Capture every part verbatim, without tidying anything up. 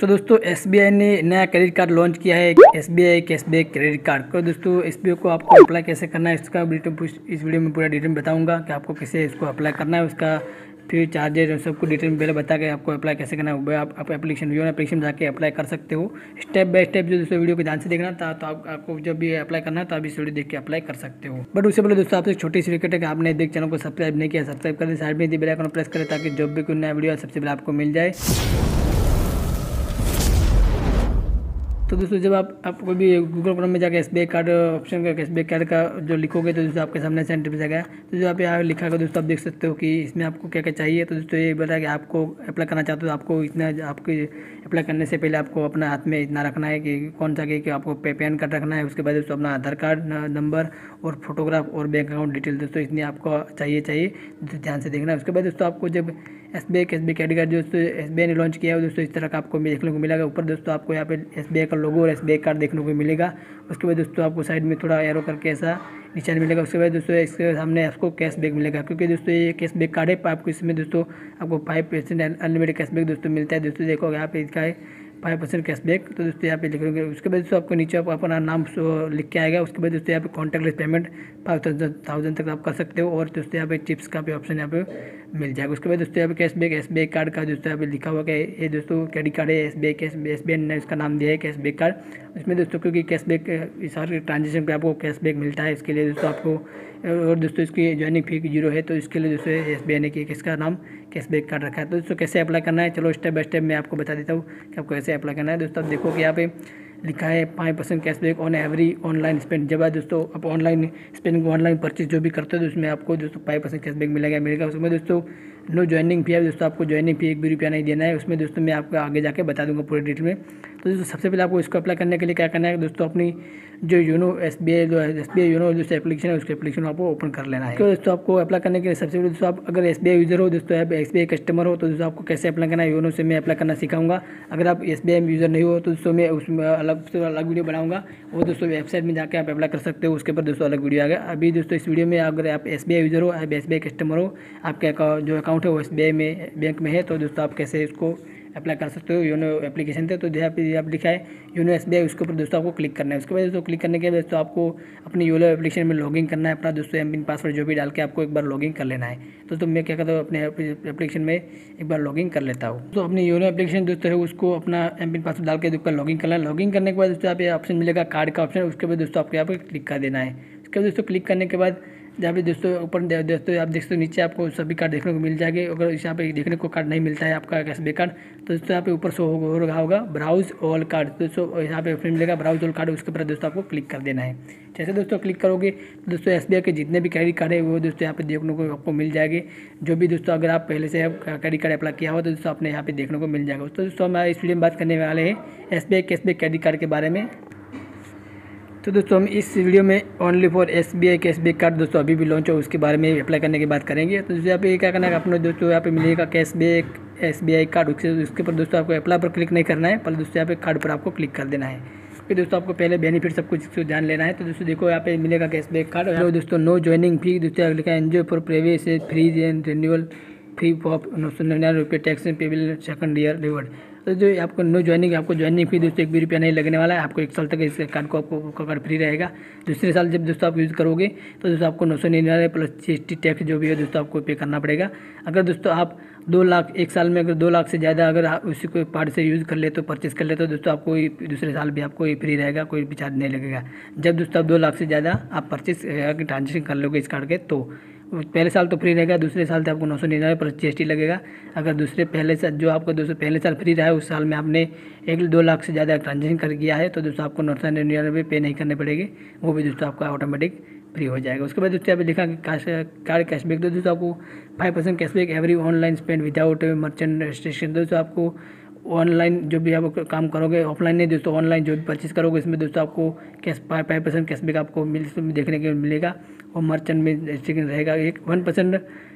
तो दोस्तों एसबीआई ने नया क्रेडिट कार्ड लॉन्च किया है, एसबीआई कैशबैक क्रेडिट कार्ड। तो दोस्तों एसबीआई को आपको अप्लाई कैसे करना है इसका इस वीडियो में पूरा डिटेल में बताऊंगा कि आपको कैसे इसको अप्लाई करना है, उसका फिर चार्जेज और सबको डिटेल में पहले बता के आपको अप्लाई कैसे करना है। आप, आप एप्लीकेशन योनो एप्लीकेशन में जाके अप्लाई कर सकते हो स्टेप बाय स्टेप। जो दोस्तों वीडियो को ध्यान से देखना था तो आप, आपको जब भी अप्लाई करना है तो आप इस वीडियो देख के अप्लाई कर सकते हो। बट उससे पहले दोस्तों आपसे एक छोटी सी रिक्वेस्ट है कि आपने देख चैनल को सब्सक्राइब नहीं किया, सब्सक्राइब कर दें, साइड में बेल आइकन प्रेस करें ताकि जब भी कोई नया वीडियो सबसे पहले आपको मिल जाए। तो दोस्तों जब आप आप कोई भी गूगल क्रोम में जाकर एसबीआई कार्ड ऑप्शन का एसबीआई कार्ड का जो लिखोगे तो दोस्तों आपके सामने सेंटर पे जाएगा। तो जो आप यहाँ लिखा होगा दोस्तों आप देख सकते हो कि इसमें आपको क्या क्या चाहिए। तो दोस्तों ये बता कि आपको अप्लाई करना चाहते हो तो आपको इतना आपके अप्लाई करने से पहले आपको अपना हाथ में इतना रखना है कि कौन सा कि आपको पैन कार्ड रखना है। उसके बाद दोस्तों अपना आधार कार्ड नंबर और फोटोग्राफ और बैंक अकाउंट डिटेल दोस्तों इतनी आपको चाहिए चाहिए ध्यान से देखना है। उसके बाद दोस्तों आपको जब एसबीआई कैशबैक क्रेडिट कार्ड दोस्तों एसबीआई ने लॉन्च किया है दोस्तों इस तरह का आपको देखने को मिलेगा। ऊपर दोस्तों आपको यहाँ पे एसबीआई का लोगो और एसबीआई कार्ड देखने को मिलेगा। उसके बाद दोस्तों आपको साइड में थोड़ा एरो करके ऐसा निशान मिलेगा। उसके बाद दोस्तों इसके सामने आपको कैशबैक मिलेगा, क्योंकि दोस्तों ये कैशबैक कार्ड है। आपको इसमें दोस्तों आपको फाइव परसेंट अनलिमिटेड कैशबैक दोस्तों मिलता है। दोस्तों देखो यहाँ पे इसका है फाइव परसेंट कैशबैक। तो दोस्तों यहाँ पे लिखोगे। उसके बाद दोस्तों आपको नीचे आपको अपना नाम लिख के आएगा। उसके बाद दोस्तों यहाँ पे कॉन्टैक्टलेस पेमेंट फाइव थाउजेंड तक आप कर सकते हो और दोस्तों यहाँ पे चिप्स का भी ऑप्शन यहाँ पे मिल जाएगा। उसके बाद दोस्तों यहाँ पे कैशबैक एसबीआई कार्ड का दोस्तों यहाँ पे लिखा हुआ है ये दोस्तों क्रेडिट कार्ड है एसबीआई कैश एसबीआई ने इसका नाम दिया है कैशबैक कार्ड। इसमें दोस्तों क्योंकि कैशबैक इस हर ट्रांजेक्शन पे आपको कैशबैक मिलता है, इसके लिए दोस्तों आपको और दोस्तों इसकी ज्वाइनिंग फी जीरो है। तो इसके लिए दोस्तों एसबीआई ने कि इसका नाम कैशबैक कार्ड रखा है। तो दोस्तों कैसे अप्लाई करना है चलो स्टेप बाय स्टेप मैं आपको बता देता हूँ कि आपको कैसे अप्लाई करना है। दोस्तों आप देखो कि यहाँ पे लिखा है five percent cashback on every online spend. जब आप दोस्तों आप ऑनलाइन स्पेंडिंग ऑनलाइन परचेज जो भी करते हो तो उसमें आपको दोस्तों फाइव परसेंट कैशबैक मिलेगा मिलेगा उसमें दोस्तों नो ज्वाइनिंग फी है। दोस्तों आपको ज्वाइनिंग फी एक भी रुपया नहीं देना है। उसमें दोस्तों मैं आपको आगे जाके बता दूंगा पूरे डिटेल में। तो दोस्तों सबसे पहले आपको इसको अप्लाई करने के लिए क्या करना है दोस्तों अपनी जो योनो एसबीआई जो एसबीआई योनो जो एप्लीकेशन है उसके एप्लीकेशन आपको ओपन कर लेना है। तो दोस्तों आपको अप्लाई करने के लिए सबसे पहले दोस्तों आप अगर एसबीआई यूजर हो दोस्तों आप एसबीआई कस्टमर हो तो दोस्तों आपको कैसे अप्लाई करना है योनो से मैं अप्लाई करना सिखाऊंगा। अगर आप एसबीआई यूजर नहीं हो तो दोस्तों मैं उसमें अलग से अलग वीडियो बनाऊंगा, वो दोस्तों वेबसाइट में जाकर आप अप्लाई कर सकते हो, उसके ऊपर दोस्तों अलग वीडियो आ गया। अभी दोस्तों इस वीडियो में अगर आप एसबीआई यूजर हो आप एसबीआई कस्टमर हो आपके जो अकाउंट है वो एसबीआई में बैंक में है तो दोस्तों आप कैसे इसको अप्लाई कर सकते हो योनो एप्लीकेशन से। तो जहाँ पे आप लिखा है योनो एसबीआई उसके ऊपर दोस्तों आपको क्लिक करना है। उसके बाद दोस्तों क्लिक करने के बाद दोस्तों आपको अपनी योनो एप्लीकेशन में लॉगिन करना है, अपना दोस्तों एम पिन पासवर्ड जो भी डाल के आपको एक बार लॉगिन कर लेना है। दोस्तों मैं क्या करता हूँ अपने एप्लीकेशन में एक बार लॉगिन कर लेता हूँ। तो अपनी योनो एप्लीकेशन दोस्तों है उसको अपना एम पिन पासवर्ड डाल के एक बार लॉगिन करना है। लॉगिन करने के बाद दोस्तों यहाँ पे ऑप्शन मिलेगा कार्ड का ऑप्शन, उसके बाद दोस्तों आपको यहाँ पर क्लिक कर देना है। उसके बाद दोस्तों क्लिक करने के बाद जहाँ पे दोस्तों ऊपर दोस्तों आप देखते हो नीचे आपको सभी कार्ड देखने को मिल जाएंगे। अगर इस यहाँ पे देखने को कार्ड नहीं मिलता है आपका कैशबैक कार्ड तो दोस्तों यहाँ पे ऊपर शो हो रहा होगा ब्राउज ऑल कार्ड। दोस्तों यहाँ पे ऑप्शन मिलेगा ब्राउज ऑल कार्ड, उसके ऊपर दोस्तों आपको क्लिक कर देना है। जैसे दोस्तों क्लिक करोगे दोस्तों एसबीआई के जितने भी क्रेडिट कार्ड है वो दोस्तों यहाँ पे देखने को आपको मिल जाएंगे। जो भी दोस्तों अगर आप पहले से क्रेडिट कार्ड अप्लाई किया हो तो दोस्तों अपने यहाँ पे देखने को मिल जाएगा। तो दोस्तों हम इस वीडियो में बात करने वाले हैं एसबीआई कैशबैक क्रेडिट कार्ड के बारे में। तो दोस्तों हम इस वीडियो में only for SBI cashback card दोस्तों अभी भी लॉन्च हो उसके बारे में अप्लाई करने की बात करेंगे। तो दोस्तों यहाँ पे क्या करना है अपने दोस्तों यहाँ पे मिलेगा कैशबैक एसबीआई कार्ड, उसके ऊपर दोस्तों आपको अप्लाई पर क्लिक नहीं करना है, पहले दोस्तों यहाँ पे कार्ड पर आपको क्लिक कर देना है। फिर दोस्तों आपको पहले बेनिफिट सब कुछ ध्यान लेना है। तो दोस्तों देखो यहाँ पे मिलेगा कैशबैक कार्ड और दोस्तों नो ज्वाइनिंग फी दोस्तों लिखा है enjoy for previous free and renewal fee of नौ सौ निन्यानवे रुपये tax payable second year reward. तो जो आपको नो ज्वाइनिंग आपको ज्वाइनिंग फी दोस्तों एक भी रुपया नहीं लगने वाला है। आपको एक साल तक इस कार्ड को आपको कार्ड फ्री रहेगा। दूसरे साल जब दोस्तों आप यूज़ करोगे तो दोस्तों आपको नौ सौ निन्यानवे प्लस जीएसटी टैक्स जो भी है दोस्तों आपको पे करना पड़ेगा। अगर दोस्तों आप दो लाख एक साल में अगर दो लाख से ज़्यादा अगर उसी को पार्ट से यूज़ कर ले तो परचेस कर ले तो दोस्तों आपको दूसरे साल भी आपको ये फ्री रहेगा, कोई भी चार्ज नहीं लगेगा। जब दोस्तों आप दो लाख से ज़्यादा आप परचेस ट्रांजेक्शन कर लोगे इस कार्ड के तो पहले साल तो फ्री रहेगा, दूसरे साल से आपको नौ सौ निन्यानवे प्लस जीएसटी लगेगा। अगर दूसरे पहले साल जो आपका दोस्तों पहले साल फ्री रहा है उस साल में आपने एक दो लाख से ज़्यादा ट्रांजेक्शन कर किया है तो दोस्तों आपको नौ सौ निन्यानवे पे नहीं करने पड़ेंगे, वो भी दोस्तों आपका ऑटोमेटिक फ्री हो जाएगा। उसके बाद दोस्तों यहाँ पे लिखा कार्ड कैशबैक तो दोस्तों आपको five percent cashback every online spend without merchant restriction. दोस्तों आपको ऑनलाइन जो भी आप काम करोगे ऑफलाइन नहीं दोस्तों ऑनलाइन जो भी परचेज करोगे इसमें दोस्तों आपको cash five five percent cashback आपको मिल देखने के मिलेगा और मर्चेंट में रेस्ट्रिक्शन रहेगा। एक one percent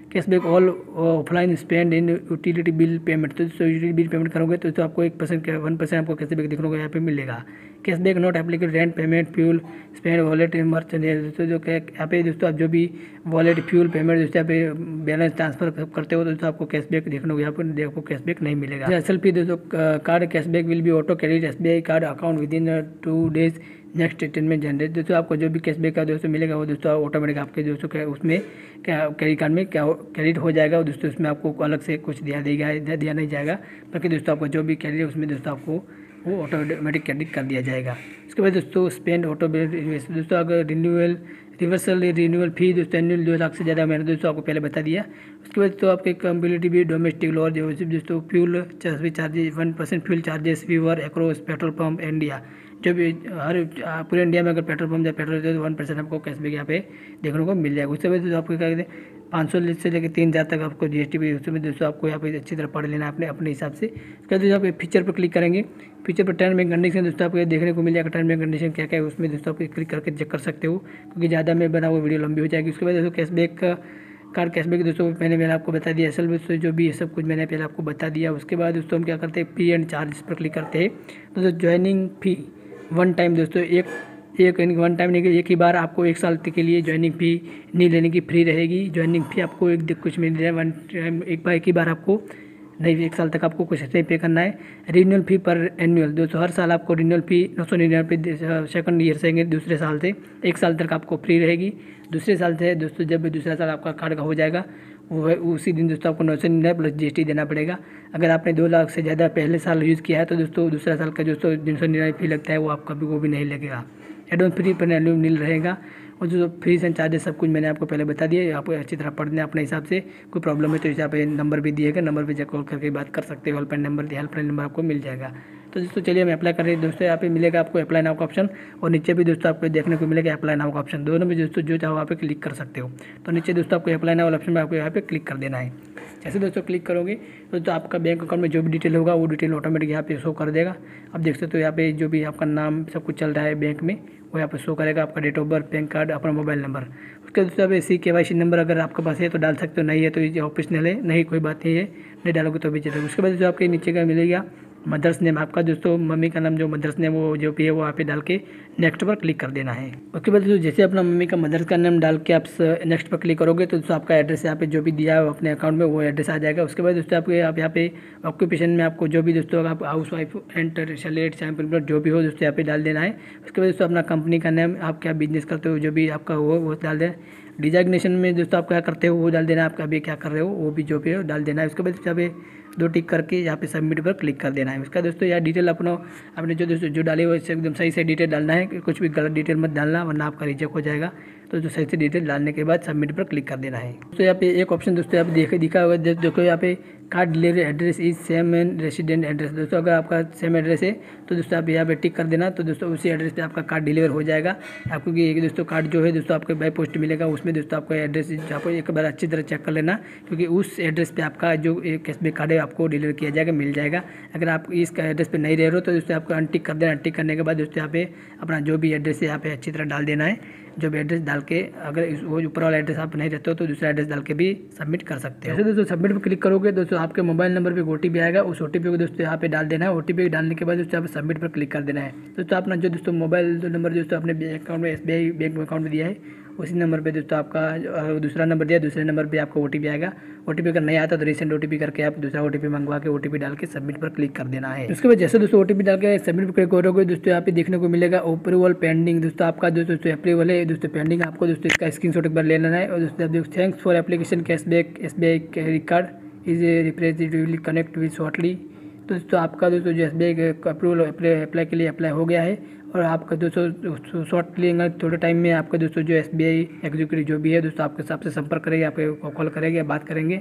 cashback all offline spend in utility bill payment. तो दोस्तों यूटिलिटी बिल पेमेंट करोगे तो, तो आपको एक परसेंट वन परसेंट आपको कैशबैक देखने को यहाँ पे मिलेगा। Cashback not applicable rent payment fuel spend wallet merchant. दोस्तों जो यहाँ पे दोस्तों आप जो भी वॉलेट फ्यूल पेमेंट दोस्तों यहाँ पे बैलेंस ट्रांसफर करते हो तो दोस्तों आपको कैशबैक देखने को यहाँ पर आपको कैशबैक नहीं मिलेगा। असल फी दोस्तों card cashback will be auto credit S B I card account within two days next statement generate. दोस्तों आपको जो भी कैशबैक का दोस्तों मिलेगा वो दोस्तों ऑटोमेटिक आपके दोस्तों क्या उसमें क्या क्रेडिट कार्ड में क्या क्रेडिट हो जाएगा। दोस्तों उसमें आपको अलग से कुछ दिया देगा दिया नहीं जाएगा, बल्कि दोस्तों आपको जो भी क्रेडिट उसमें दोस्तों आपको वो ऑटोमेटिक क्रेडिट कर दिया जाएगा। उसके बाद दोस्तों स्पेंड ऑटो दोस्तों अगर रिन्यूअल रिवर्सल रिन्यूअल फी दोस्तों एनुअल दो लाख से ज़्यादा मैंने दोस्तों आपको पहले बता दिया। उसके बाद तो आपके कंपेटिटिव भी डोमेस्टिक लॉ जो दोस्तों fuel charges one percent fuel charges waiver across petrol pump India. जो भी हर पूरे इंडिया में अगर पेट्रोल पंप या पेट्रोल तो वन परसेंट आपको कैशबैक यहाँ पे देखने को मिल जाएगा। उसके बाद आपको क्या कहते हैं पाँच सौ से लेकर तीन हज़ार तक आपको जीएसटी भी उसमें दोस्तों आपको यहाँ पे अच्छी तरह पढ़ लेना अपने अपने हिसाब से। उसके बाद आप फीचर पर क्लिक करेंगे, फीचर पर टर्म एंड कंडीशन दोस्तों आपको देखने को मिल जाएगा। टर्म एंड कंडीशन क्या क्या है उसमें दोस्तों आप क्लिक करके चेक कर सकते हो, क्योंकि ज़्यादा में बना वो वीडियो लंबी हो जाएगी। उसके बाद दोस्तों कैशबैक का कार्ड कैशबैक दोस्तों मैंने मैंने आपको बता दिया, असल दोस्तों जो भी है सब कुछ मैंने पहले आपको बता दिया। उसके बाद दोस्तों हम क्या करते हैं फी एंड चार्जेस पर क्लिक करते हैं। दोस्तों ज्वाइनिंग फी वन टाइम दोस्तों एक एक वन टाइम नहीं कि एक ही बार आपको एक साल के लिए ज्वाइनिंग फ़ी नहीं लेने की फ्री रहेगी। ज्वाइनिंग फ़ी आपको एक कुछ मिल जाए वन टाइम एक बार एक ही बार आपको नहीं, एक साल तक आपको कुछ नहीं पे करना है। रिन्यूअल फी पर एनुअल दोस्तों हर साल आपको रिन्यूअल फी नौ सौ निन्यानवे सेकंड ईयर से दूसरे साल से एक साल तक आपको फ्री रहेगी। दूसरे साल से दोस्तों जब भी दूसरा साल आपका कार्ड का हो जाएगा वो उसी दिन दोस्तों आपको नौ सौ निन्यानवे प्लस जीएसटी देना पड़ेगा। अगर आपने दो लाख से ज़्यादा पहले साल यूज़ किया है तो दोस्तों दूसरा साल का दोस्तों तीन सौ निन्यानवे फी लगता है वो आपका भी वो भी नहीं लगेगा। एडवांस फ्री पर एनुअल नील रहेगा। और जो फीस एंड चार्जेस सब कुछ मैंने आपको पहले बता दिया, आपको अच्छी तरह पढ़ना है अपने हिसाब से। कोई प्रॉब्लम है तो यहाँ पे नंबर भी दिएगा, नंबर पे कॉल करके बात कर सकते हो। हेल्पलाइन नंबर हेल्पलाइन नंबर आपको मिल जाएगा। तो दोस्तों चलिए हम अप्लाई कर रहे हैं दोस्तों, यहाँ पे मिलेगा आपको अप्लाई नाउ का ऑप्शन और नीचे भी दोस्तों आपको देखने को मिलेगा अप्लाई नाउ का ऑप्शन। दोनों में दोस्तों जो चाहो वहाँ पे क्लिक कर सकते हो। तो नीचे दोस्तों आपको अप्लाई नाउ ऑप्शन में आपको यहाँ पे क्लिक कर देना है। जैसे दोस्तों क्लिक करोगे तो, तो आपका बैंक अकाउंट में जो भी डिटेल होगा वो डिटेल ऑटोमेटिक यहाँ पे शो कर देगा। आप देख सकते हो यहाँ पे जो भी आपका नाम सब कुछ चल रहा है बैंक में वो यहाँ पे शो करेगा, आपका date of birth, PAN card, अपना मोबाइल नंबर। उसके दोस्तों आप सी के वाई सी नंबर अगर आपके पास है तो डाल सकते हो, नहीं है तो ये ऑप्शनल है, नहीं कोई बात नहीं है, नहीं डालोगे तो भी चलेगा। उसके बाद जो आपके नीचे का मिलेगा मदर्स नेम, आपका दोस्तों मम्मी का नाम जो मदर्स नेम वो जो भी है वो यहाँ पे डाल के नेक्स्ट पर क्लिक कर देना है। उसके बाद दोस्तों जैसे अपना मम्मी का मदर्स का नाम डाल के आप नेक्स्ट पर क्लिक करोगे तो दोस्तों आपका एड्रेस यहाँ पे जो भी दिया है अपने अकाउंट में वो एड्रेस आ जाएगा। उसके बाद दोस्तों आपके आप यहाँ पे ऑक्यूपेशन में आपको जो भी दोस्तों आप housewife enter salary sample जो भी हो दोस्तों यहाँ पे डाल देना है। उसके बाद दोस्तों अपना कंपनी का नाम, आप क्या बिजनेस करते हो जो भी आपका हो वो डाल देना। डिजाग्नेशन में दोस्तों आप क्या करते हो वो डाल देना, आप अभी क्या कर रहे हो वो भी जो भी है डाल देना है। उसके बाद यहाँ पे दो टिक करके यहाँ पे सबमिट पर क्लिक कर देना है। उसका दोस्तों यार डिटेल अपना आपने जो दोस्तों जो डाले हुए एकदम सही से डिटेल डालना है, कुछ भी गलत डिटेल मत डालना वरना आपका रिजेक्ट हो जाएगा। तो जो सही से डिटेल डालने के बाद सबमिट पर क्लिक कर देना है। तो यहाँ पे एक ऑप्शन दोस्तों यहाँ पे देखे दिखा होगा, देखो यहाँ पे card delivery address is same and resident address. दोस्तों अगर आपका सेम एड्रेस है तो दोस्तों आप यहाँ पे टिक कर देना, तो दोस्तों उसी एड्रेस पे आपका कार्ड डिलीवर हो जाएगा आपको। कि दोस्तों कार्ड जो है दोस्तों आपको बाय पोस्ट मिलेगा, उसमें दोस्तों आपको एड्रेस यहाँ पर एक बार अच्छी तरह चेक कर लेना, क्योंकि उस एड्रेस पे आपका जो कैशबैक कार्ड है आपको डिलीवर किया जाएगा, मिल जाएगा। अगर आप इस एड्रेस पे नहीं रह रहे हो तो दोस्तों आपको अनटिक कर देना। अनटिक करने के बाद दोस्तों यहाँ पे अपना जो भी एड्रेस है यहाँ पे अच्छी तरह डाल देना है। जो भी एड्रेस डाल के अगर वो ऊपर वाला एड्रेस आप नहीं रहते हो तो दूसरा एड्रेस डाल के भी सबमिट कर सकते हो। जैसे दोस्तों सबमिट पर क्लिक करोगे दोस्तों आपके मोबाइल नंबर पे ओटीपी आएगा, उस ओटीपी को दोस्तों यहाँ पे डाल देना है। ओटीपी डालने के बाद दोस्तों यहाँ पे सबमिट पर क्लिक कर देना है। दोस्तों अपना जो दोस्तों मोबाइल नंबर दोस्तों अपने अकाउंट में एसबीआई बैंक अकाउंट में दिया है उसी नंबर पे दोस्तों आपका दूसरा नंबर दिया, दूसरे नंबर पे आपका ओटीपी आएगा। ओटीपी अगर नहीं आता तो रिसेंट ओटीपी करके आप दूसरा ओटीपी मंगवा के ओटीपी डाल के सबमिट पर क्लिक कर देना है। उसके बाद जैसे दोस्तों ओटीपी डाल के सबमिट पर क्लिक करोगे दोस्तों यहाँ पे देखने को मिलेगा अप्रूवल पेंडिंग। दोस्तों आपका जो दोस्तों अप्रूवल है दोस्तों पेंडिंग, आपको दोस्तों इसका स्क्रीनशॉट एक बार ले लेना है। और दोस्तों thanks for application cashback SBI credit card is representatively connect with shortly. तो दोस्तों आपका दोस्तों जो एसबीआई अप्रूवल अप्लाई के लिए अप्लाई हो गया है और आपका दोस्तों शॉर्ट लेंगे थोड़े टाइम में आपका दोस्तों जो एसबीआई एग्जीक्यूटिव जो भी है दोस्तों आपके हिसाब से संपर्क करेंगे, आपको कॉल करेंगे, बात करेंगे।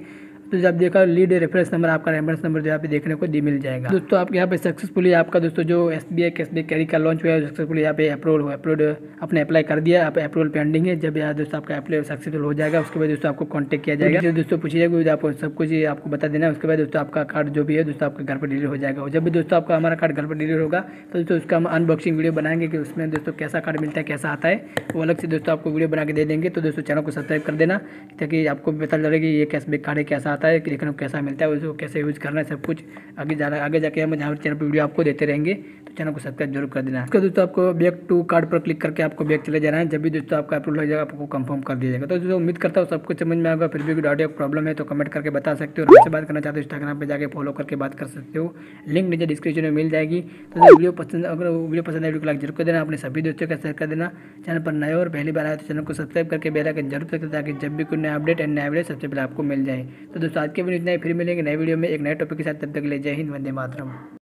तो जो आप देखा लीड रेफरेंस नंबर आपका रेफरेंस नंबर जो यहाँ पे देखने को दी मिल जाएगा। दोस्तों आपके यहाँ पे सक्सेसफुली आपका दोस्तों जो एसबीआई कैशबैक कैरी का लॉन्च हुआ है सक्सेसफुली यहाँ पे अप्रूवल हुआ अपलोड आपने अप्लाई कर दिया, आप अप्रूवल पेंडिंग है। जब यहाँ दोस्तों आपका अप्लाई सक्सेसफुल हो जाएगा उसके बाद दोस्तों आपको कॉन्टैक्ट किया जाएगा, दोस्तों पूछी जाएगी, आपको सब कुछ आपको बता देना है। उसके बाद दोस्तों आपका कार्ड जो भी है दोस्तों आपके घर पर डिलीवर हो जाएगा। और जब भी दोस्तों आपका हमारा कार्ड घर पर डिलीवर होगा तो दोस्तों उसका हम अनबॉक्सिंग वीडियो बनाएंगे कि उसमें दोस्तों कैसा कार्ड मिलता है, कैसा आता है, वो अलग से दोस्तों आपको वीडियो बना के दे देंगे। तो दोस्तों चैनल को सब्सक्राइब कर देना ताकि आपको पता चले कि ये कैशबैक कार्ड कैसा आता है, देखने को कैसा मिलता है, उसको कैसे यूज़ करना है, सब कुछ आगे जाना आगे जाके हम जहाँ चैनल पर वीडियो आपको देते रहेंगे। तो चैनल को सब्सक्राइब जरूर कर देना। उसका दोस्तों आपको बैक टू कार्ड पर क्लिक करके आपको बैक चले जाना है। जब भी दोस्तों आपका अप्रूवल हो जाएगा आपको कंफर्म कर दिया जाएगा। तो दोस्तों उम्मीद करता हूँ सब कुछ समझ में आएगा। फिर भी कोई ऑडियो प्रॉब्लम है तो कमेंट करके बता सकते हो। हमसे बात करना चाहते हो इंस्टाग्राम पे जाके फॉलो करके बात कर सकते हो, लिंक नीचे डिस्क्रिप्शन में मिल जाएगी। तो वीडियो पसंद अगर वीडियो पसंद है वीडियो को लाइक जरूर कर देना, अपने सभी दोस्तों का शेयर कर देना। चैनल पर नए और पहली बार आए तो चैनल को सब्सक्राइब करके बेल आइकन जरूर करके ताकि जब भी कोई नया अपडेट एंड नया वीडियो सबसे पहले आपको मिल जाए। तो दोस्तों आज के वीडियो इतना ही, फिर मिलेंगे नए वीडियो में एक नए टॉपिक के साथ। तब तक के लिए जय हिंद, वंदे मातरम।